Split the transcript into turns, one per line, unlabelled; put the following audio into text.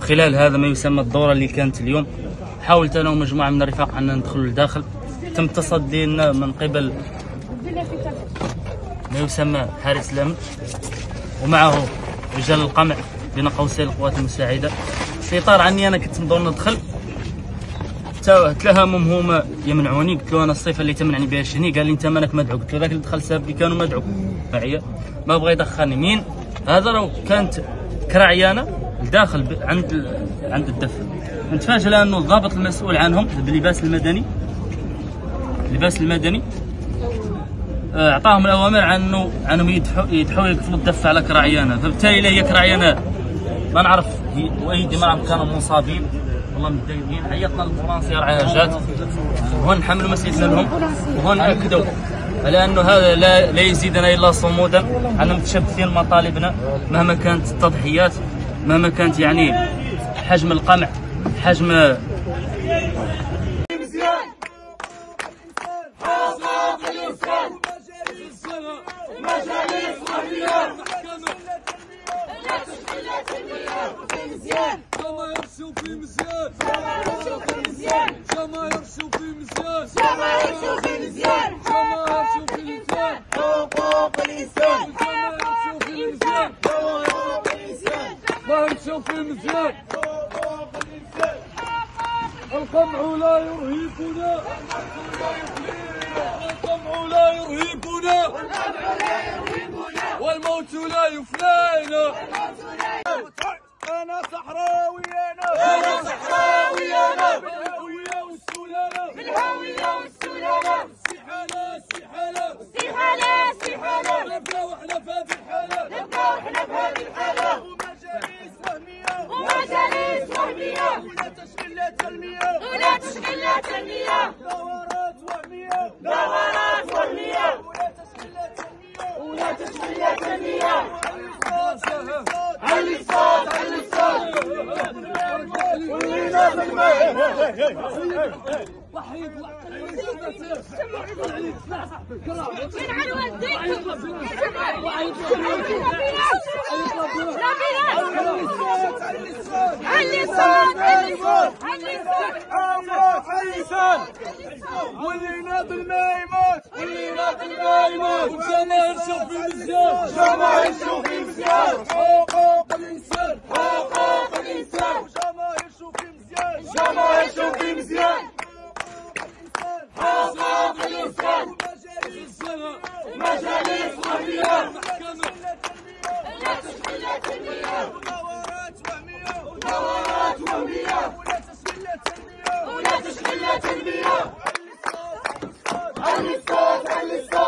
خلال هذا ما يسمى الدورة اللي كانت اليوم حاولت أنا ومجموعة من الرفاق أننا ندخلوا للداخل. تم التصدي لنا من قبل ما يسمى حارس الأمن ومعه رجال القمع بين قوسين القوات المساعدة، في إطار عني أنا كنت نضل ندخل. تلهمهم هما يمنعوني، قلت له أنا الصفة اللي تمنعني بها شني؟ قال لي أنت مالك مدعو. قلت له ذاك اللي دخل سابقي كانوا مدعو معايا، ما بغى يدخلني. مين هذا؟ لو كانت كرعيانة الداخل عند الدفع. نتفاجئ لأنه الضابط المسؤول عنهم باللباس المدني، اعطاهم الاوامر عنهم يدحوا يقفلوا الدفه على كراعيانه. فبالتالي هي كراعيانه ما نعرف وايدي معهم كانوا مصابين والله متضايقين. عيطنا للفرنسي رعاها جات، وهون حملوا مسيرتنا لهم، وهون اكدوا على انه هذا لا يزيدنا الا صمودا، اننا متشبثين مطالبنا مهما كانت التضحيات، مهما كانت يعني حجم القمع، حجم
القمع لا يرهقنا، القمع لا يرهقنا، والموت لا يفنينا. أنا صحراوي، أنا صحراوي، أنا بالهوية والسلالة، بالهوية والسلالة، استحالة استحالة استحالة، نبقى وإحنا في هذه الحالة، نبقى وإحنا في هذه الحالة، ومجالس وهمية، ومجالس وهمية، ولا تشغيلات تنمية، ولا تشغيلات تنمية، دورات وهمية، دورات وهمية، ولا تشغيلات تنمية، ولا تشغيلات تنمية. علي الصوت، علي الصوت، ولينا بالماء. وحيد ولينا بالماء يموت، ولينا بالماء يموت، والجماهير شوفي مزيان، الجماهير شوفي مزيان، حقوق الإنسان، حقوق الإنسان، والجماهير شوفي مزيان، الجماهير شوفي مزيان، حقوق الإنسان، مجالس وهمية، لا تشغيلات تنمية، ودورات وهمية، ودورات وهمية، ولا تشغيلات تنمية، ولا تشغيلات تنمية. علي الصوت، علي الصوت.